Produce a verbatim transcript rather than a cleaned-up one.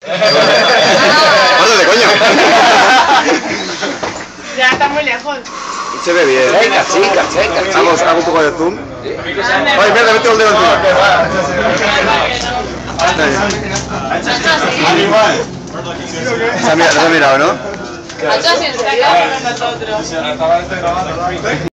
¡Párate, coño! Ya está muy lejos. Se ve bien. Venga, chica, venga, chica. Hago, hago un poco de zoom. Oye, mierda, mete el dedo encima. Se ha mirado, ¿no? Atrás en serio.